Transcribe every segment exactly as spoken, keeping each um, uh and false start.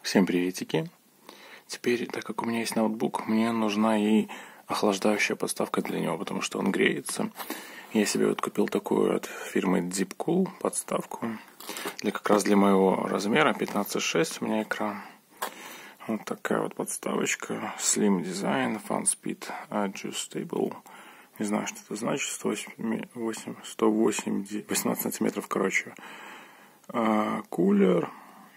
Всем приветики. Теперь, так как у меня есть ноутбук, мне нужна и охлаждающая подставка для него, потому что он греется. Я себе вот купил такую от фирмы Deepcool подставку. Для как раз для моего размера пятнадцать шесть у меня экран. Вот такая вот подставочка. Slim Design, Fan Speed Adjustable. Не знаю, что это значит. сто восемь, сто восемь, восемнадцать сантиметров, короче. А, кулер.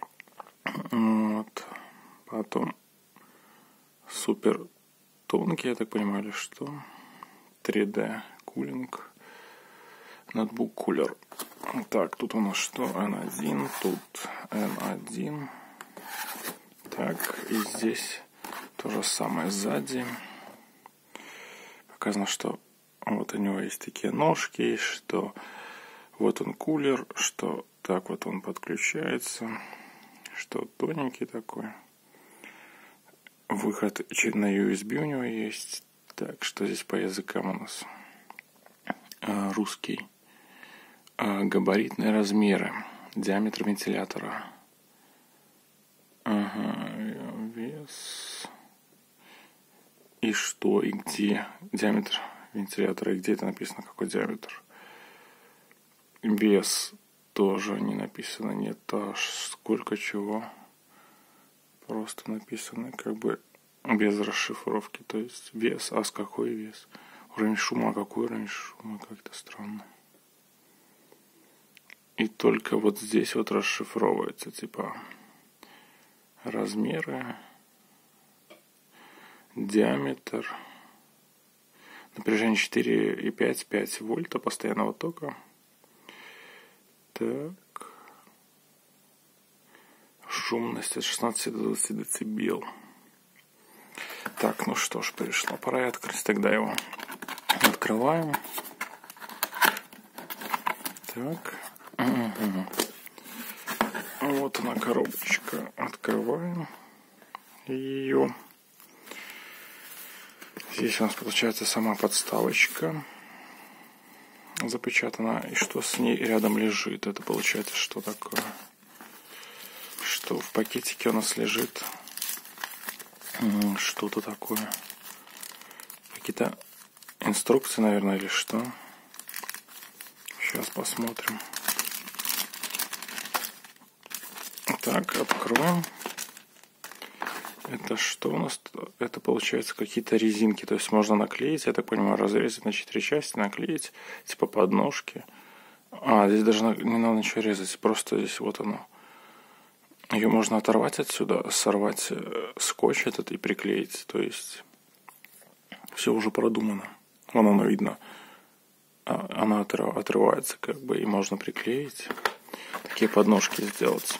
Вот. Потом супер тонкий, я так понимаю, или что. три дэ кулинг. Ноутбук кулер. Так, тут у нас что? эн один, тут эн один. Так, и здесь то же самое сзади. Показано, что вот у него есть такие ножки, что вот он кулер, что так вот он подключается, что тоненький такой. Выход на ю эс би у него есть. Так, что здесь по языкам у нас? А, русский. А, габаритные размеры. Диаметр вентилятора. Ага, вес. И что, и где диаметр вентилятора, и где это написано, какой диаметр. Вес тоже не написано, нет, а сколько чего. Просто написано как бы без расшифровки, то есть вес, а с какой вес. Уровень шума, а какой уровень шума, как-то странно. И только вот здесь вот расшифровывается, типа, размеры, диаметр, напряжение четыре и пять, пять вольта постоянного тока. Так. Шумность от шестнадцати до двадцати децибел. Так, ну что ж, пришла пора открыть. Тогда его открываем. Так. Угу. Вот она, коробочка. Открываем ее. Здесь у нас получается сама подставочка запечатана. И что с ней рядом лежит? Это получается что такое? Что в пакетике у нас лежит что-то такое. Какие-то инструкции, наверное, или что. Сейчас посмотрим. Так, откроем. Это что у нас? Это получается какие-то резинки. То есть можно наклеить, я так понимаю, разрезать на четыре части, наклеить, типа подножки. А, здесь даже не надо ничего резать, просто здесь вот оно. Ее можно оторвать отсюда, сорвать скотч этот и приклеить. То есть все уже продумано. Вон оно видно. Она отрывается как бы и можно приклеить. Такие подножки сделать.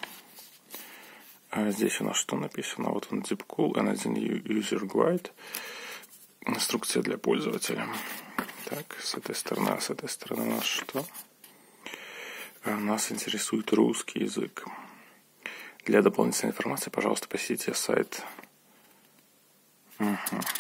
А здесь у нас что написано? Вот он Deepcool эн один User Guide. Инструкция для пользователя. Так, с этой стороны, а с этой стороны у нас что? Нас интересует русский язык. Для дополнительной информации, пожалуйста, посетите сайт. Угу.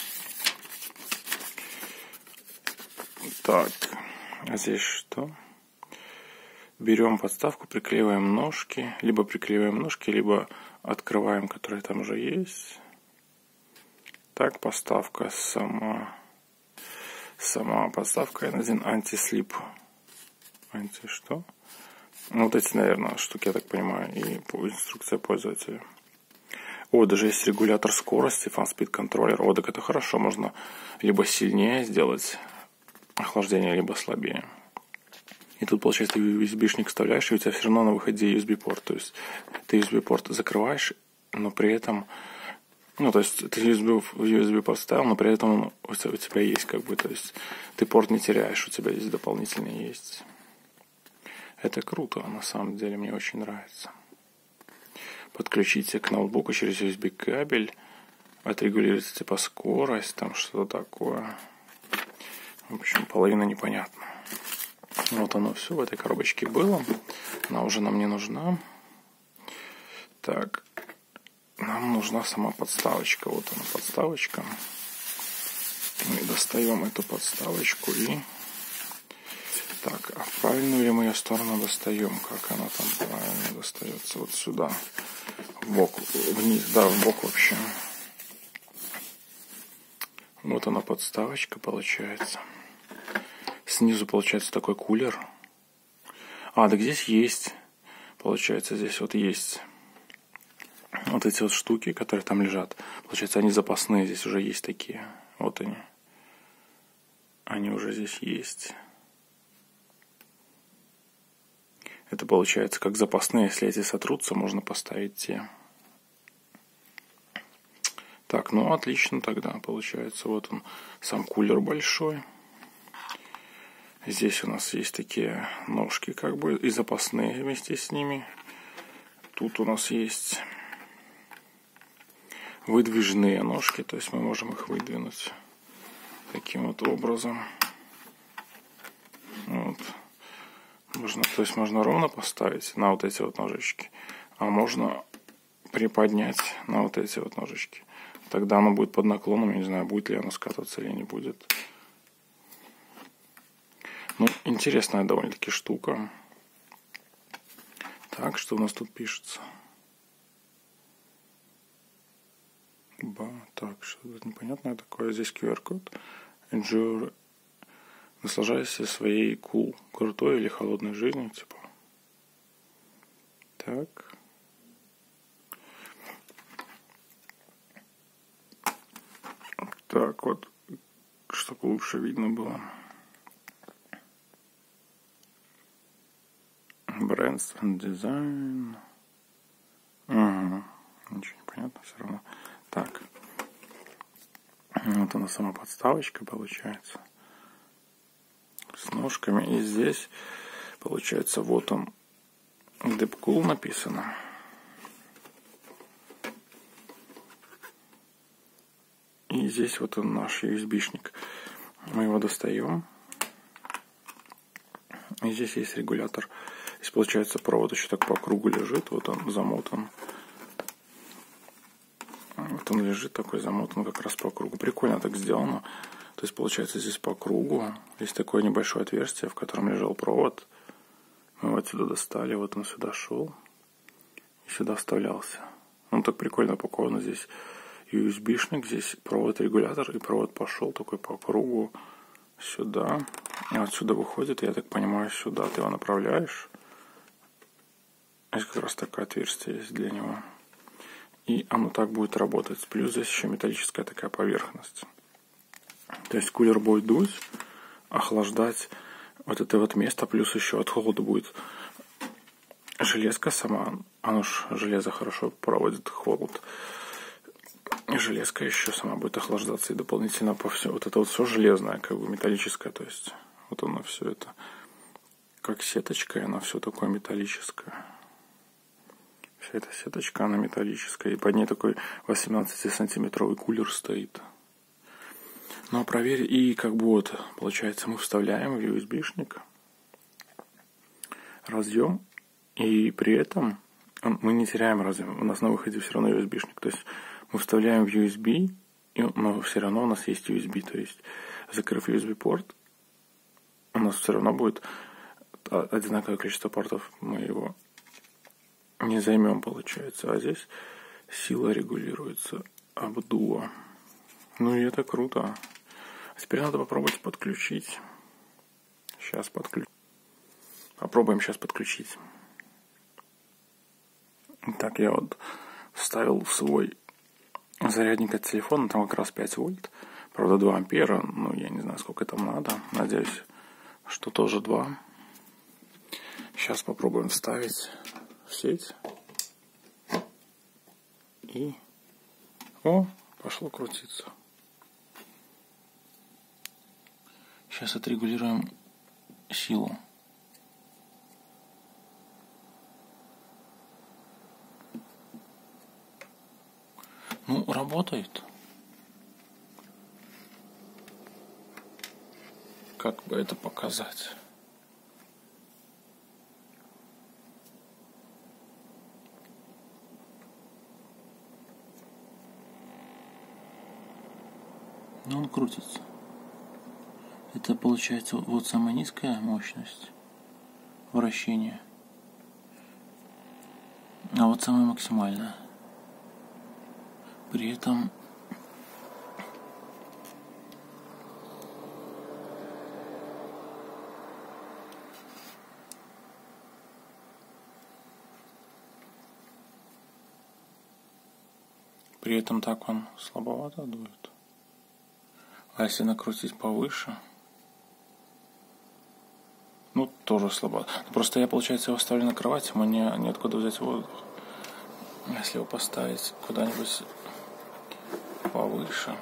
Так, а здесь что? Берем подставку, приклеиваем ножки. Либо приклеиваем ножки, либо открываем, которые там уже есть. Так, подставка сама. Сама подставка эн один антислип. Анти что? Ну, вот эти, наверное, штуки, я так понимаю, и инструкция пользователя. О, даже есть регулятор скорости, Fan Speed контроллер. О, так это хорошо, можно либо сильнее сделать охлаждение, либо слабее. И тут, получается, ты ю эс би-шник вставляешь, и у тебя все равно на выходе ю эс би-порт. То есть ты ю эс би-порт закрываешь, но при этом... Ну, то есть ты ю эс би-порт вставил, но при этом у тебя есть как бы... То есть ты порт не теряешь, у тебя здесь дополнительный есть. Это круто, на самом деле, мне очень нравится. Подключите к ноутбуку через ю эс би кабель. Отрегулируйте типа скорость, там что-то такое. В общем, половина непонятна. Вот оно все в этой коробочке было. Она уже нам не нужна. Так. Нам нужна сама подставочка. Вот она, подставочка. Мы достаем эту подставочку и... Так, а в правильную ли мы ее сторону достаем? Как она там правильно достается? Вот сюда. в бок, вниз, да, в бок вообще. Вот она подставочка получается. Снизу получается такой кулер. А, так здесь есть. Получается, здесь вот есть вот эти вот штуки, которые там лежат. Получается, они запасные. Здесь уже есть такие. Вот они. Они уже здесь есть. Это получается как запасные. Если эти сотрутся, можно поставить те. Так, ну отлично тогда получается. Вот он, сам кулер большой. Здесь у нас есть такие ножки, как бы, и запасные вместе с ними. Тут у нас есть выдвижные ножки, то есть мы можем их выдвинуть таким вот образом. Вот. Можно, то есть можно ровно поставить на вот эти вот ножички, а можно приподнять на вот эти вот ножички. Тогда оно будет под наклоном, я не знаю, будет ли оно скатываться или не будет. Ну, интересная довольно-таки штука. Так, что у нас тут пишется? Ба, так, что-то непонятное такое. Здесь ку ар код. Enjoy. Наслаждайся своей cool, крутой или холодной жизнью, типа. Так. Так, вот, чтобы лучше видно было. Brands and Design. Угу. Ничего не понятно все равно. Так. Вот она сама подставочка получается. С ножками. И здесь получается вот он. Deepcool написано. И здесь вот он наш ю эс би-шник. Мы его достаем. И здесь есть регулятор. Здесь получается провод еще так по кругу лежит. Вот он замотан. Вот он лежит такой замотан как раз по кругу. Прикольно так сделано. То есть получается здесь по кругу. Есть такое небольшое отверстие, в котором лежал провод. Мы его отсюда достали. Вот он сюда шел. И сюда вставлялся. Он так прикольно упакован. Здесь ю эс би-шник. Здесь провод-регулятор. И провод пошел такой по кругу сюда. И отсюда выходит. Я так понимаю, сюда ты его направляешь. Здесь как раз такое отверстие есть для него. И оно так будет работать. Плюс здесь еще металлическая такая поверхность. То есть кулер будет дуть, охлаждать вот это вот место. Плюс еще от холода будет железка сама. Оно ж железо хорошо проводит холод. И железка еще сама будет охлаждаться. И дополнительно по всему. Вот это вот все железное, как бы металлическое. То есть вот оно все это как сеточка. И оно все такое металлическое. Вся эта сеточка, она металлическая. И под ней такой восемнадцатисантиметровый кулер стоит. Ну, а проверь. И как бы вот, получается, мы вставляем в ю эс би-шник разъем. И при этом мы не теряем разъем. У нас на выходе все равно ю эс би-шник. То есть мы вставляем в ю эс би, но все равно у нас есть ю эс би. То есть, закрыв ю эс би-порт, у нас все равно будет одинаковое количество портов. Мы его не займем, получается. А здесь сила регулируется обдува. Ну и это круто. А теперь надо попробовать подключить. Сейчас подключим. Попробуем сейчас подключить. Так, я вот вставил в свой зарядник от телефона. Там как раз пять вольт. Правда, два ампера. Ну, я не знаю, сколько там надо. Надеюсь, что тоже два. Сейчас попробуем вставить в сеть. И... О, пошло крутиться. Сейчас отрегулируем силу. Ну, работает. Как бы это показать? Ну, он крутится. Это получается вот самая низкая мощность вращения. А вот самая максимальная. При этом При этом так он слабовато дует. А если накрутить повыше, ну, тоже слабо. Просто я, получается, его ставлю на кровать, мне неоткуда взять воздух. Если его поставить куда-нибудь повыше,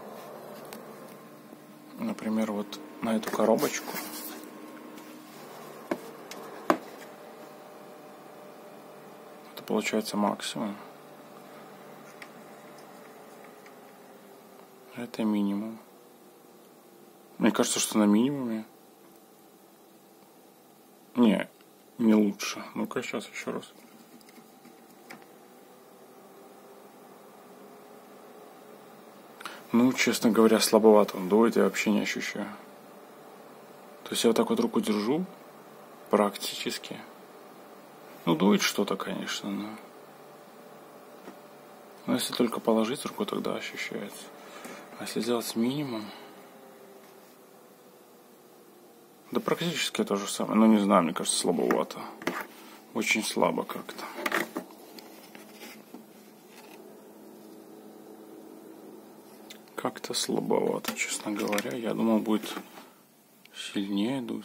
например, вот на эту коробочку, это получается максимум. Это минимум. Мне кажется, что на минимуме. Не, не лучше. Ну-ка, сейчас еще раз. Ну, честно говоря, слабовато он дует, я вообще не ощущаю. То есть я вот так вот руку держу, практически. Ну, дует что-то, конечно, но... Но если только положить руку, тогда ощущается. А если сделать минимум... Да практически то же самое. Ну, не знаю, мне кажется, слабовато. Очень слабо как-то. Как-то слабовато, честно говоря. Я думал, будет сильнее дуть.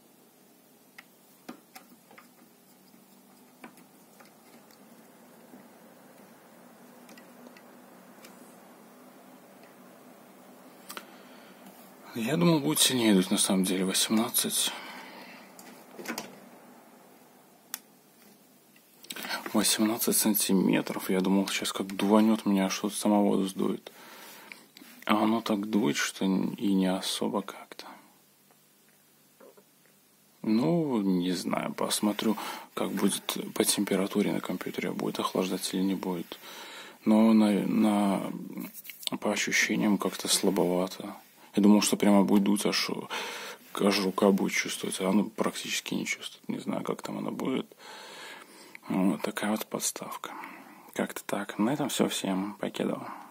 Я думал, будет сильнее дуть, на самом деле. восемнадцать. восемнадцать сантиметров. Я думал, сейчас как дуванет меня, что-то самого сдует. А оно так дует, что и не особо как-то. Ну, не знаю, посмотрю, как будет по температуре на компьютере. Будет охлаждать или не будет. Но на, на, по ощущениям как-то слабовато. Я думал, что прямо будет дуть, аж, аж рука будет чувствовать. А оно практически не чувствует. Не знаю, как там она будет. Вот такая вот подставка. Как-то так. На этом все. Всем покедова.